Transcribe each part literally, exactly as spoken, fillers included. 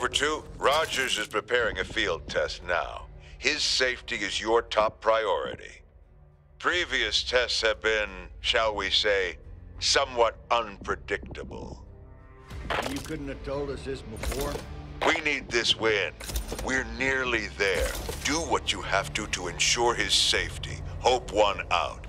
Over two, Rogers is preparing a field test now. His safety is your top priority. Previous tests have been, shall we say, somewhat unpredictable. You couldn't have told us this before? We need this win. We're nearly there. Do what you have to to ensure his safety. Hope one out.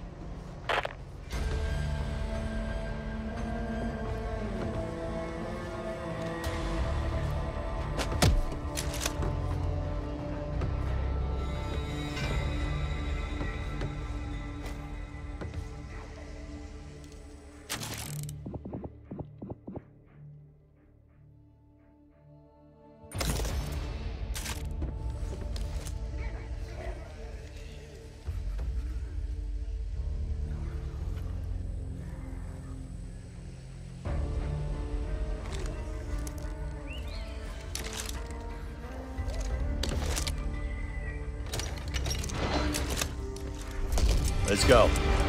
Let's go.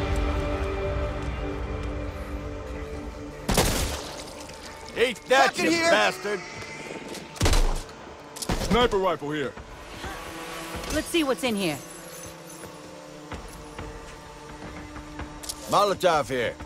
Eat that, you bastard! Sniper rifle here. Let's see what's in here. Molotov here.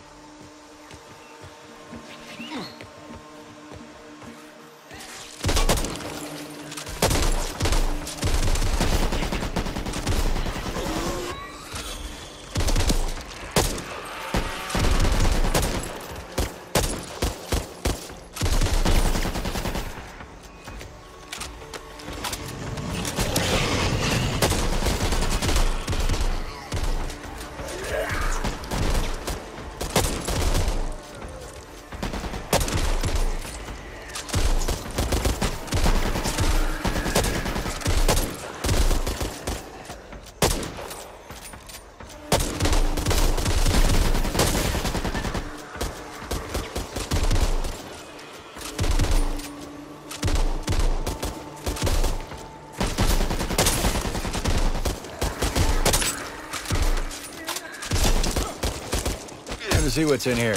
Let's see what's in here.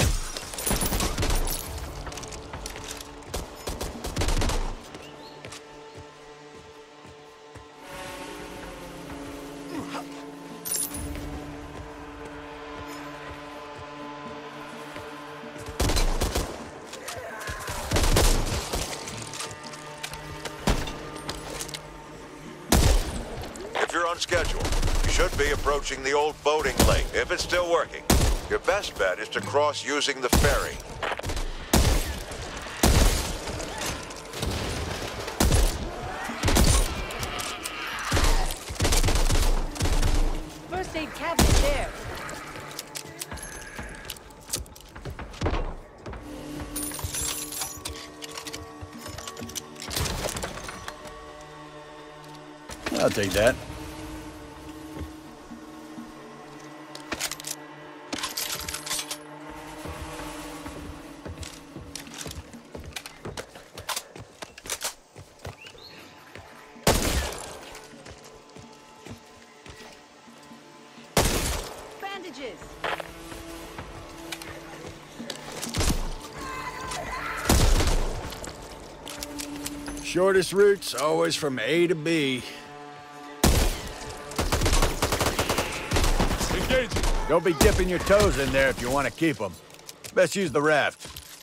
If you're on schedule, you should be approaching the old boating lake, if it's still working. Your best bet is to cross using the ferry. First aid cabinet there. I'll take that. Bandages. Shortest route's always from A to B. Engaging. Don't be dipping your toes in there if you want to keep them. Best use the raft.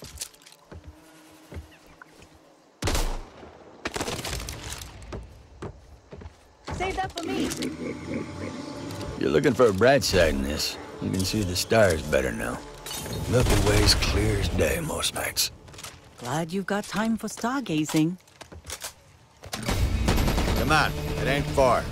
Save that for me. You're looking for a bright side in this. You can see the stars better now. Milky Way's clear as day most nights. Glad you've got time for stargazing. Come on, it ain't far.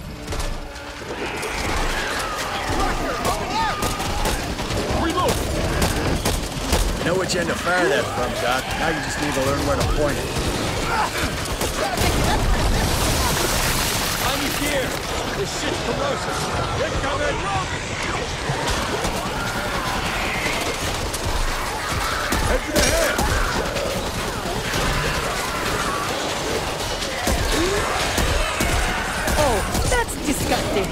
Reload! You know which end to fire that from, Doc. Now you just need to learn where to point it. On your gear! This shit's corrosive! Incoming! Head to the head! Oh, that's disgusting.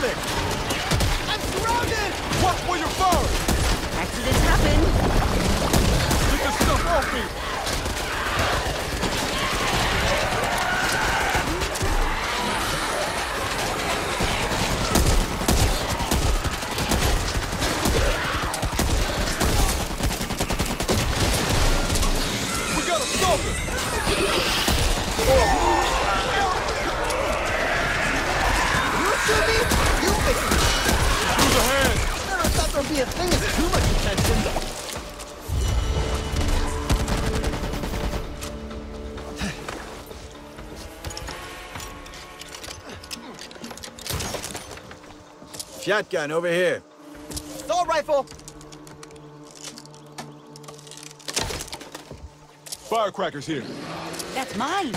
coming! I'm surrounded! Watch where you're firing! Accidents happen. Get this stuff off me! We got a soldier! You shoot me, you fix me. Use a hand! Never thought there'd be a thing with too much attention. Shotgun over here. Assault rifle! Firecrackers here. That's mine.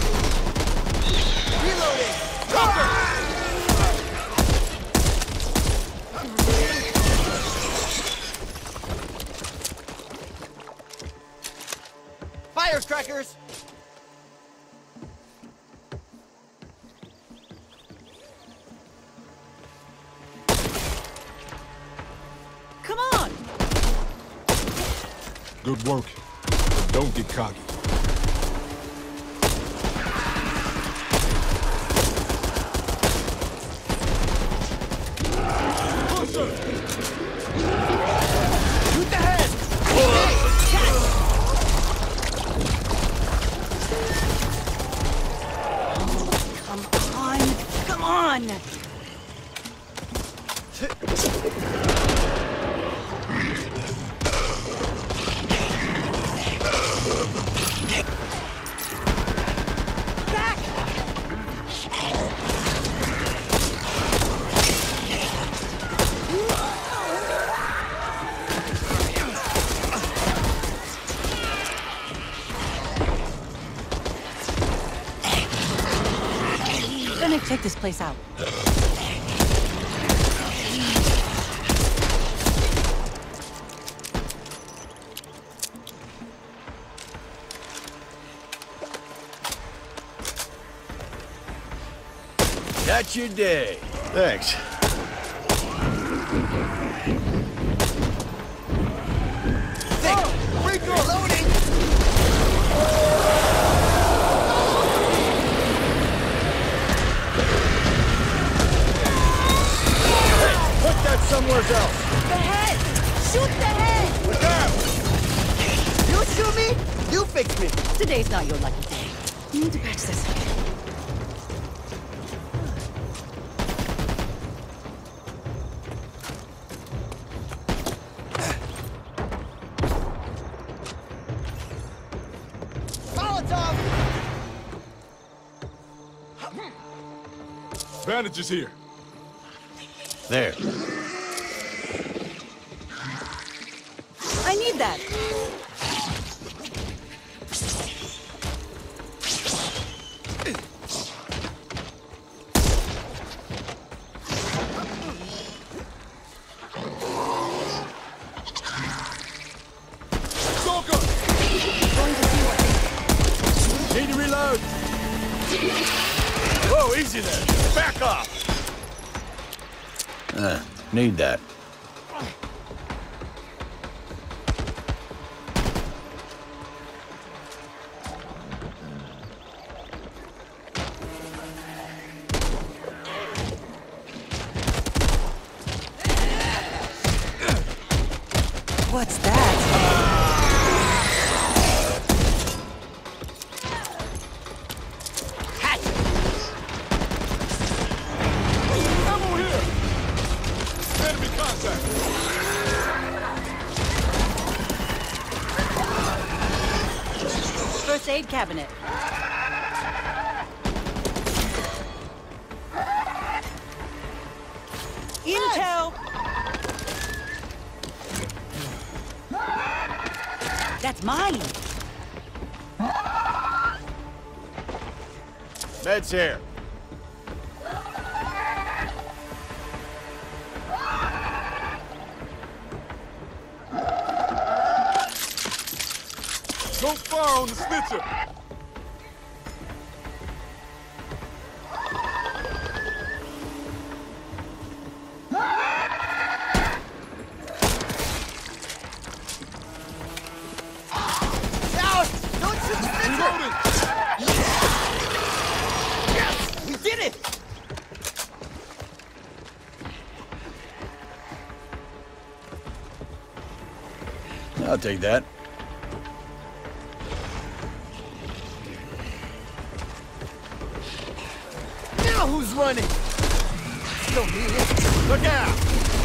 Reloading! Firecrackers! Come on. Good work. Don't get cocky. Push her! Shoot the head! Come on. Come on. Back. Gonna check this place out. That's your day. Thanks. Reloading! Put that somewhere else. The head. Shoot the head. Look out! You shoot me, you fix me. Today's not your lucky day. You need to patch this up. Molotov! Bandages here. There. I need that. Stalker! Need to reload. Whoa, easy there. Back off. Uh, need that. What's that? Ammo here! Enemy contact! First aid cabinet. Intel! That's mine! Meds here. Don't fire on the snitcher! I'll take that. Now who's running? Still me. Look out!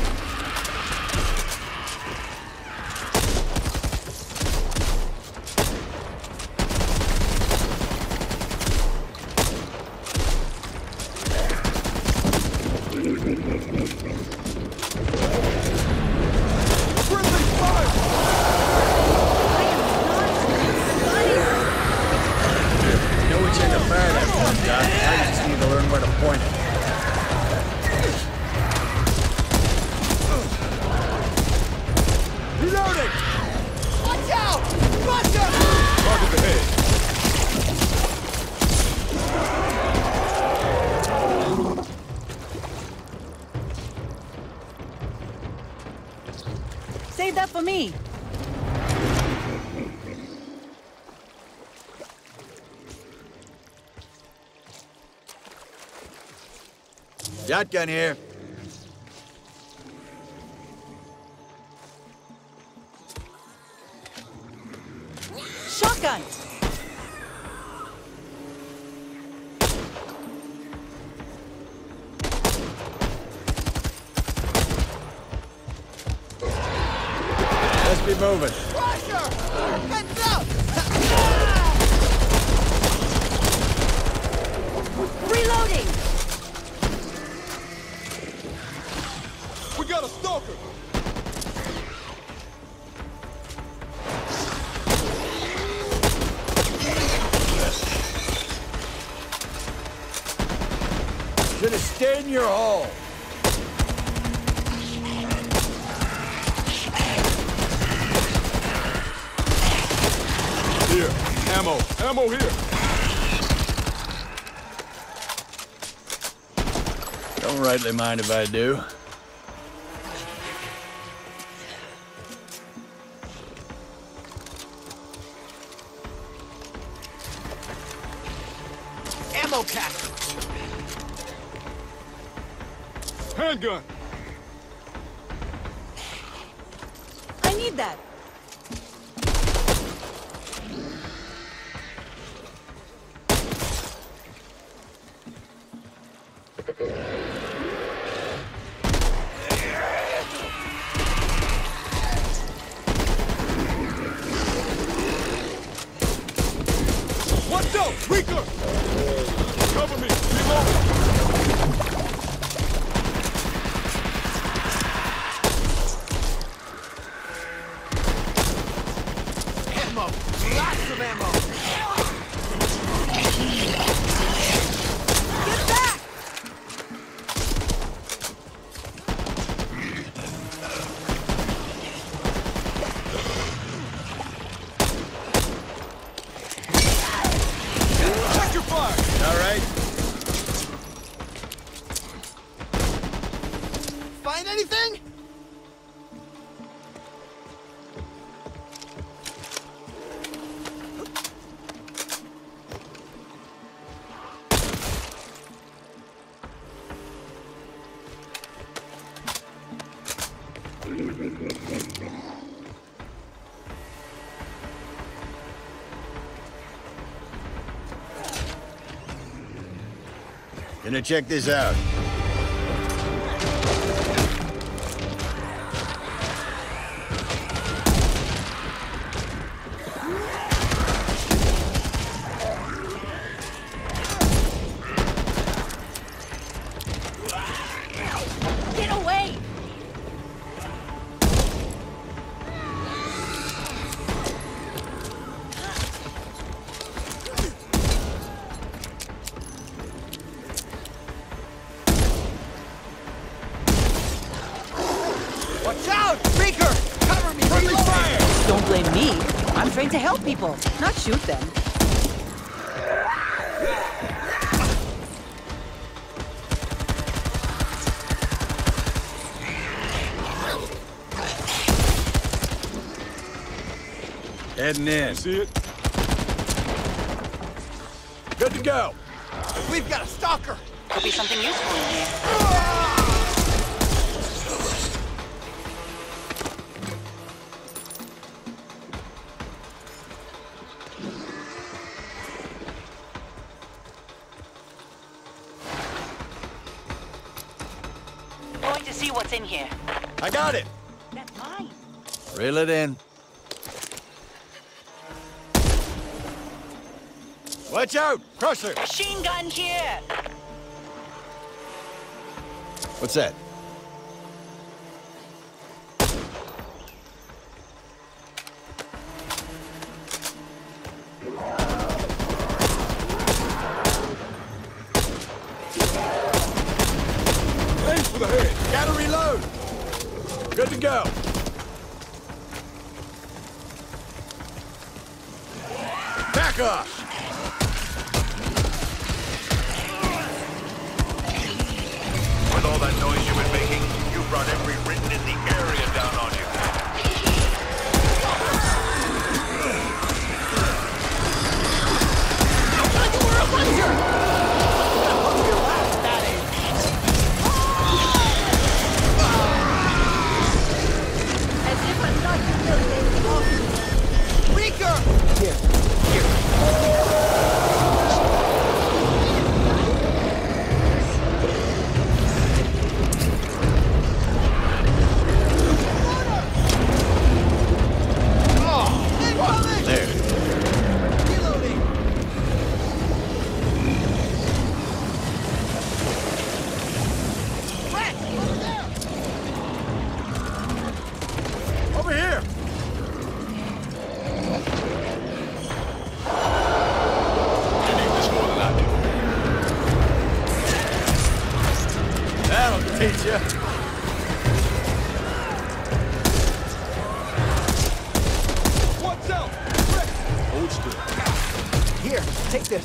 Save that for me. Shotgun here. Shotgun. Let's be moving. Pressure! Heads up! Reloading. We got a stalker! Should have stayed in your hole. Here, ammo. Ammo here. Don't rightly mind if I do. Ammo pack! Handgun. I need that. Watch out! Reeker! Cover me! Reload! Ammo! Lots of ammo! Get back! Check your fire! All right. Find anything? Gonna check this out. Get away! Watch out! Reeker! Cover me! Friendly Reloading! fire! Don't blame me. I'm trained to help people, not shoot them. Heading in. See it? Good to go. We've got a stalker! Could be something useful in here. see what's in here. I got it. That's mine. Reel it in. Watch out! Crusher! Machine gun here! What's that? Aim for the head. Gotta reload! Good to go. Back off! With all that noise you've been making, you brought every Ridden in the area down on you. As if I'm not humiliating all of you. Reeker! Here, here. There. Reloading! Rat! Over there! Over here! You need this more than I do. That'll teach you. Watch out! Hold still. Here, take this.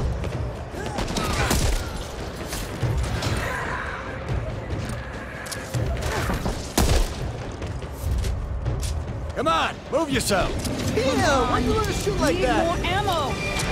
Come on, move yourself. Yeah, why you want to shoot like Need that? more ammo!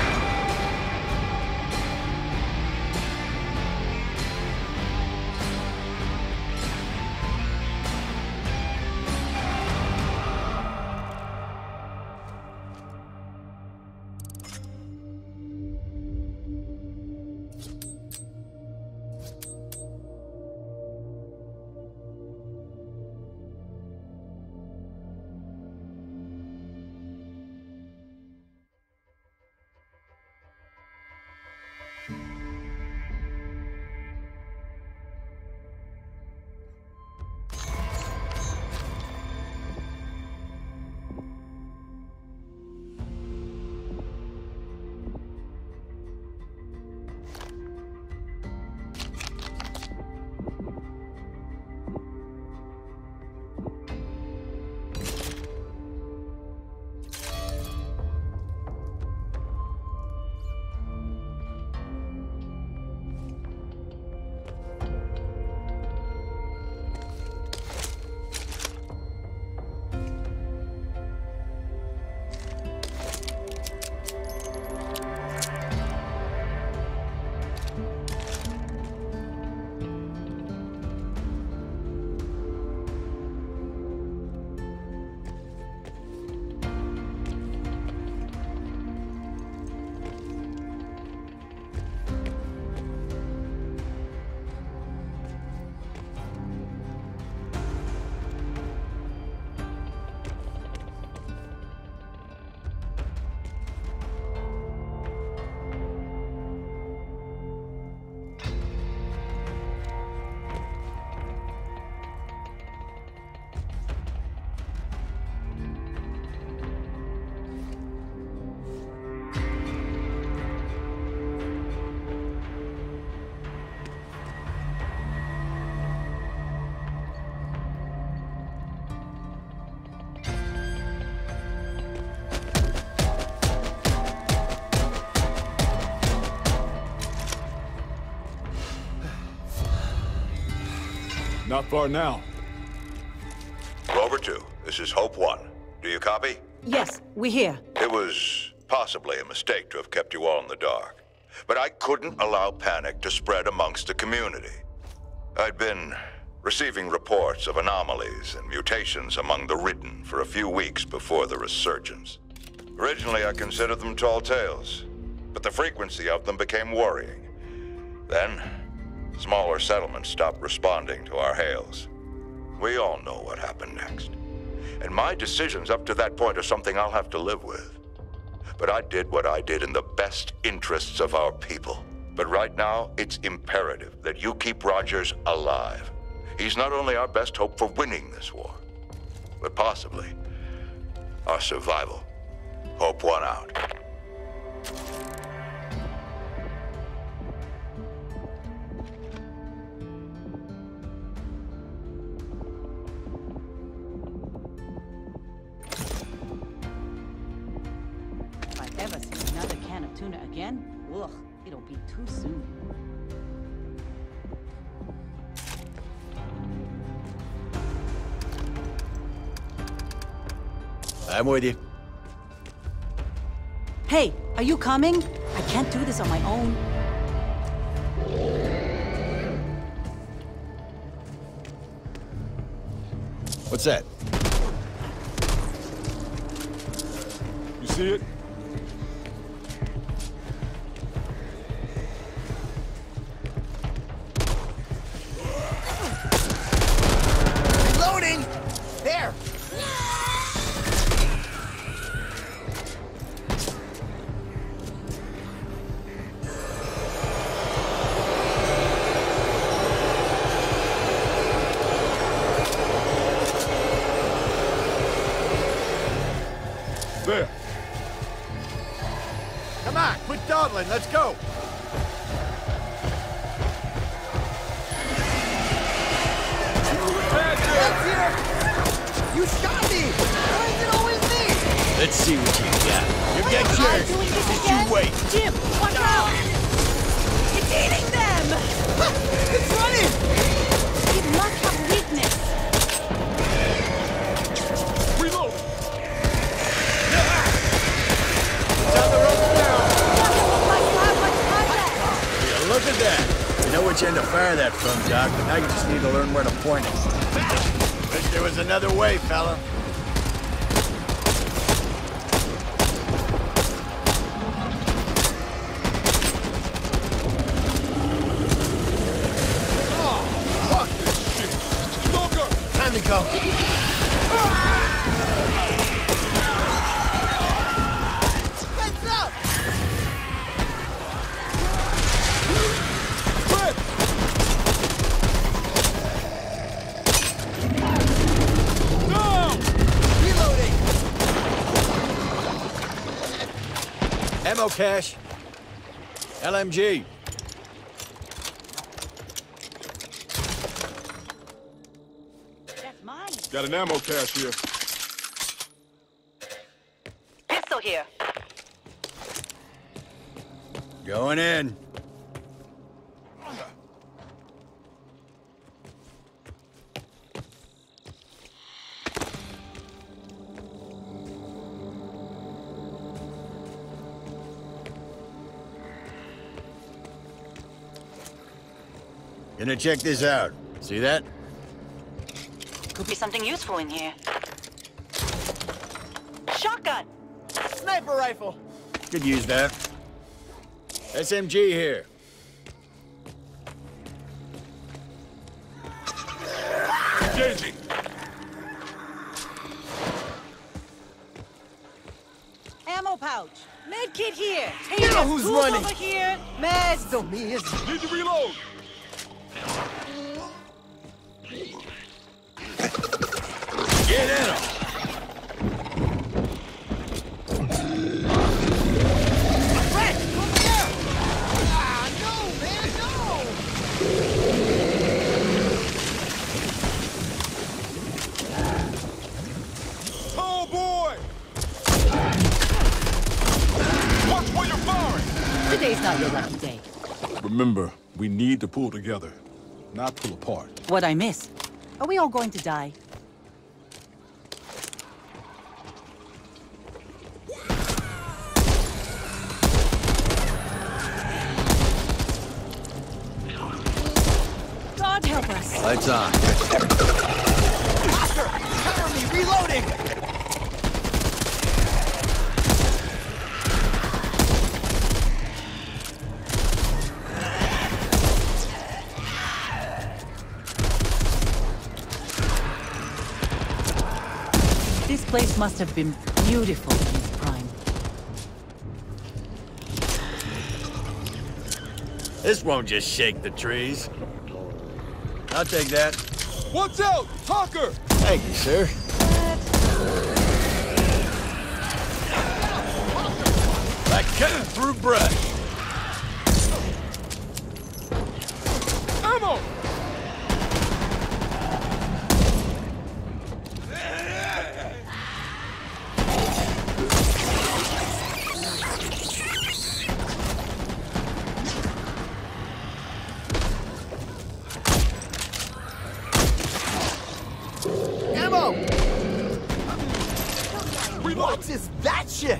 Not far now. Rover two, this is Hope one. Do you copy? Yes, we hear. It was possibly a mistake to have kept you all in the dark. But I couldn't allow panic to spread amongst the community. I'd been receiving reports of anomalies and mutations among the Ridden for a few weeks before the resurgence. Originally, I considered them tall tales, but the frequency of them became worrying. Then, smaller settlements stopped responding to our hails. We all know what happened next. And my decisions up to that point are something I'll have to live with. But I did what I did in the best interests of our people. But right now, it's imperative that you keep Rogers alive. He's not only our best hope for winning this war, but possibly our survival. Hope one out. If I ever see another can of tuna again, ugh, it'll be too soon. I'm with you. Hey, are you coming? I can't do this on my own. What's that? You see it? Reloading! There! There. Come on, quit dawdling, let's go! That's here! You shot me! Why is it always me? Let's see what you got. You Why get am I yours. doing this Just again? you wait. Jim, watch out! It's eating them! It's running! It must have weakness. Reload! Down the road now! Doesn't look like you have much time left. Yeah, look at that. You know which end to fire that from, Doc, but now you just need to learn where to point it. Wish there was another way, fella. Fuck this shit! Smoker! Time to go. Heads up! Red! Down! Reloading! Ammo cache. L M G. That's mine. Got an ammo cache here. Pistol here. Going in. Gonna check this out. See that? Could be something useful in here. Shotgun! Sniper rifle! Could use that. S M G here. Engaging! Ammo pouch. Med kit here. Hey, You know there's who's tools running. over here. Meds. Still me, isn't it? Need to reload! Get in 'em. Red! Over there! Ah, no, man, no! Oh boy! Watch where you're firing! Today's not your lucky day. Remember, we need to pull together, not pull apart. What I miss? Are we all going to die? God help us. Lights on. Oscar! Cover me! Reloading! place must have been beautiful in its prime. This won't just shake the trees. I'll take that. Watch out! Talker! Thank you, sir. Like cutting through brush. Ammo! Ammo! What is that shit?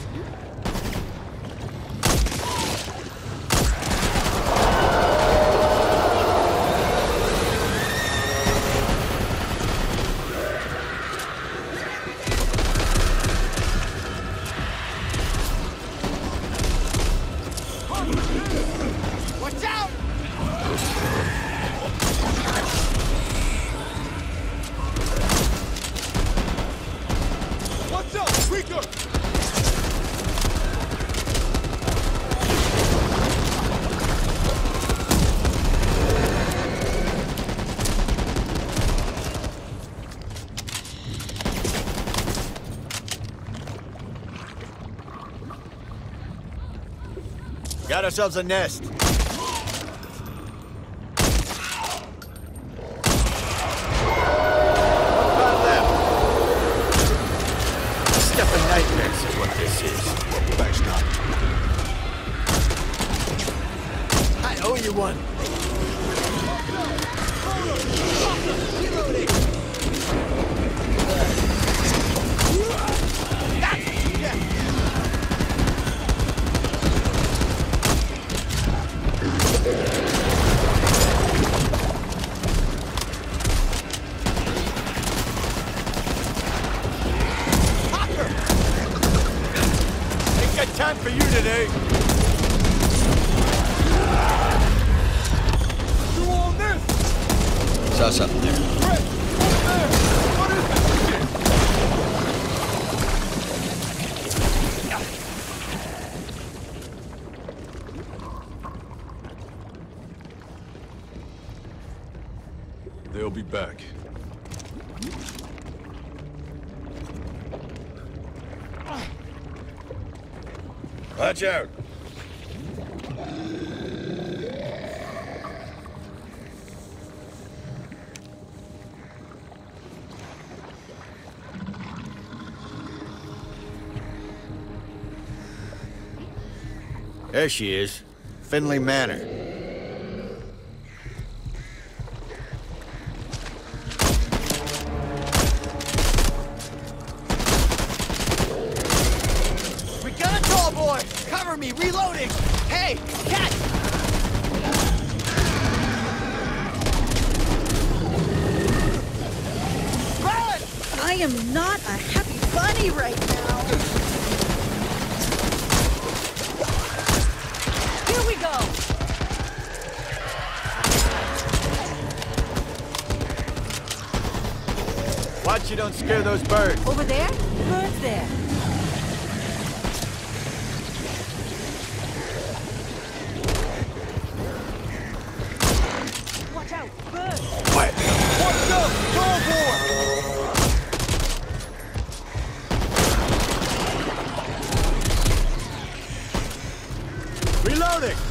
Watch out! Watch out! Weaker! Got ourselves a nest. Stuff of nightmares is what this is. Backstop. I owe you one. Reloading. Ain't got time for you today. You on this? Saw something there. Brett! Over there! What is this? They'll be back. Watch out. There she is. Finley Manor. We got a tall boy! Cover me, reloading! Hey, cat! Run! I am not a happy bunny right now. Here we go. Watch you don't scare those birds. Over there? Birds there. Watch out, birds. Quiet. Watch out! Tall boy! Reloading.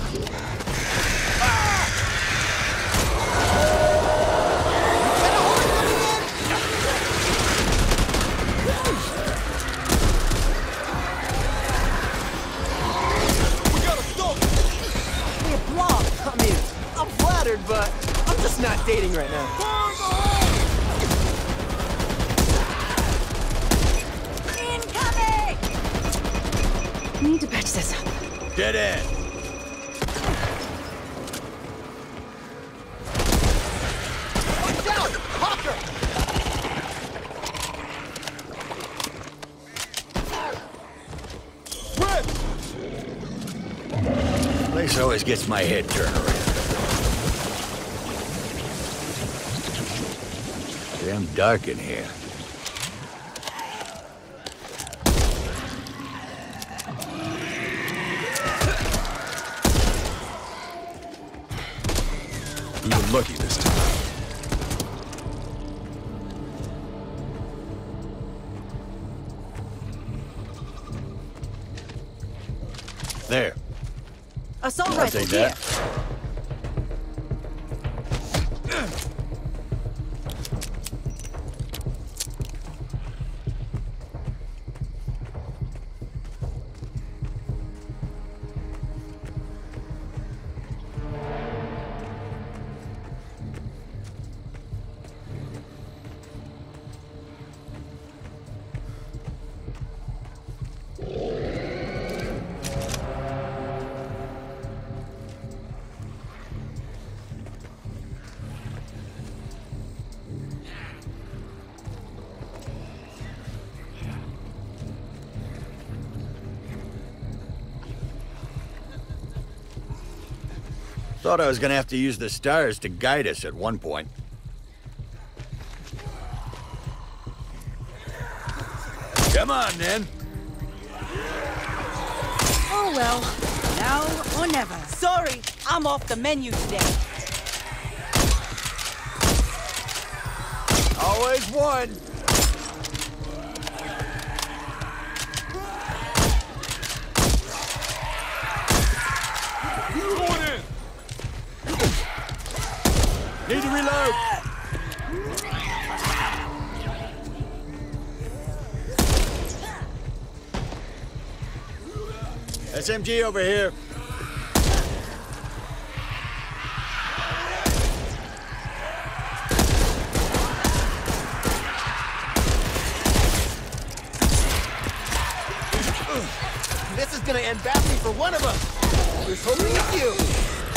We gotta stop! Hey, Blob, come here. I'm flattered, but I'm just not dating right now. Burn the hole! Incoming! We need to patch this up. Dead end. Watch out! Hawker! Brett! Place always gets my head turned around. Damn dark in here. lucky this time. There. Assault I'll rifle take here. that. Thought I was gonna have to use the stars to guide us at one point. Come on, then. Oh well, now or never. Sorry, I'm off the menu today. Always one. Need to reload. S M G over here. This is gonna end badly for one of us. Here's hoping it's you.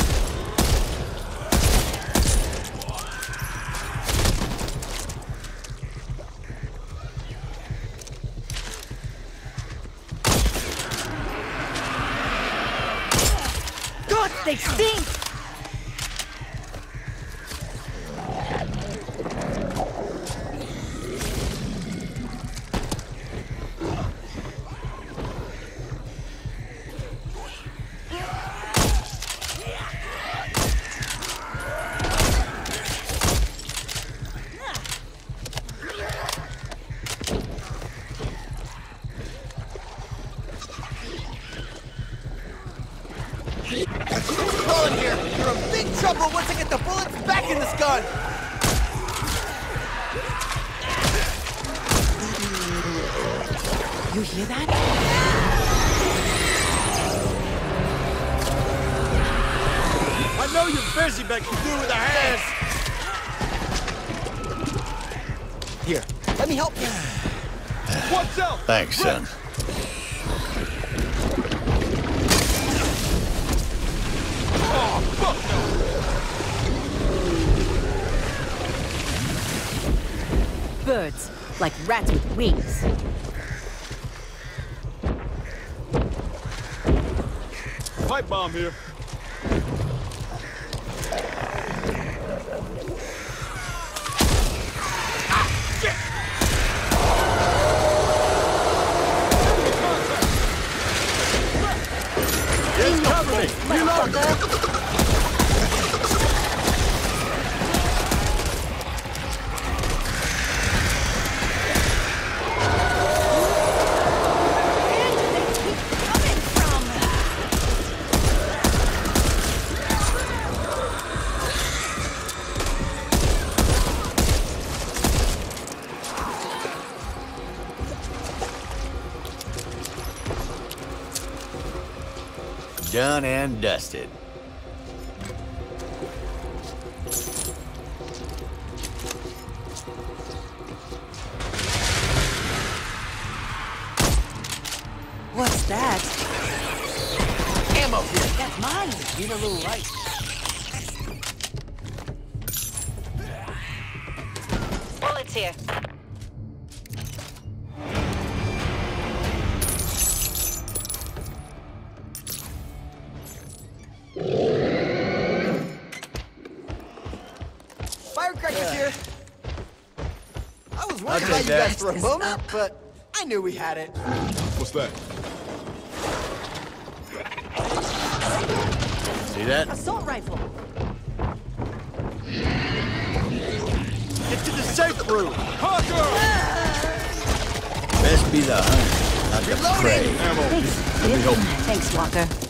God, they stink! Hold in here. You're in big trouble once I get the bullets back in this gun. You hear that? I know you're busy, but you do it with a hand. Here, let me help you. Watch out! Thanks, son. Birds, like rats with wings. Pipe bomb here. Just cover me. Reload. Done and dusted. What's that? Ammo here. That's mine. Need a little light. Bullets here. Firecrackers here. I was I'll worried take about you that. guys for a moment, but I knew we had it. What's that? See that? Assault rifle. safe room. Parker! Best be the hunter, not the prey. Ammo. Thanks, Let me help you. Thanks, Walker.